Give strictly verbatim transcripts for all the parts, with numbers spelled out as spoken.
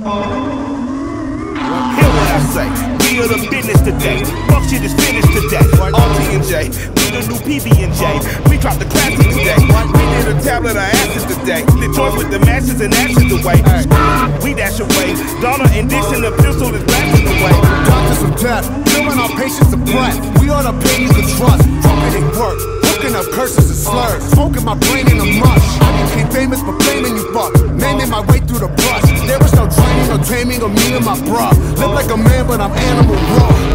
Hear what I say, we are the business today. Fuck shit is finished today. R T and J, we the new P V and J. We dropped the classic today. We did a tablet of asses today. The joint with the masses and ashes away. We dash away. Donner and Dixon, the pistol is blasting away. Doctors of death, killing our patients of breath. We are the pain you can trust. Trumpet ain't work. Hooking up curses and slurs. Smoking my brain in a mush. I became famous for blaming you fuck. Naming my way through the brush. There was no training or taming of me and my bruh. Live like a man, but I'm animal raw.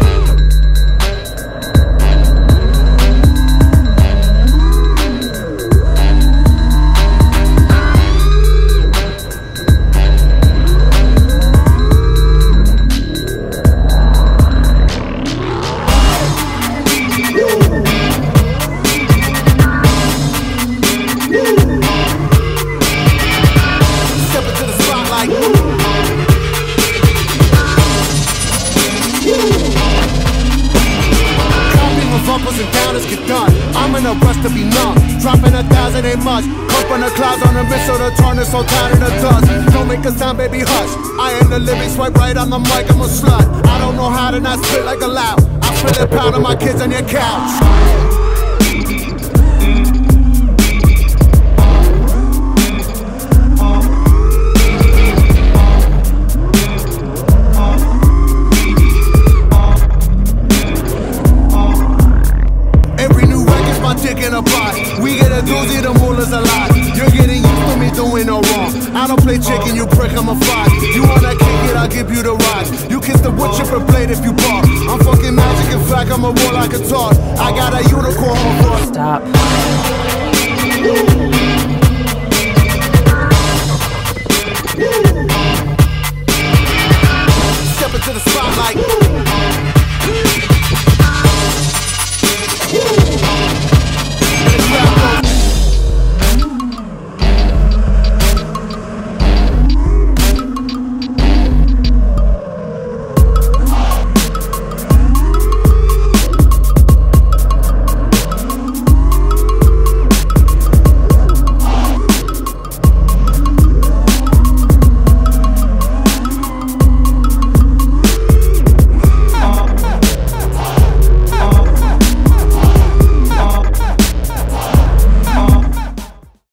Uppers and downers get done. I'm in a rush to be numb. Dropping a thousand ain't much. Come from the clouds on a missile to turn it so tired of the dust. Don't make a sound, baby, hush. I am the living, swipe right on the mic, I'm a slut. I don't know how to not spit like a loud. I feel it pounding my kids on your couch. We get a doozy, the moolah's a lot. You're getting used to me doing no wrong. I don't play chicken, you prick, I'm a fox. You wanna kick it, I'll give you the rock. You kiss the wood chipper blade if you bark. I'm fucking magic, in fact, I'm a war like a talk. I got a unicorn on. Stop.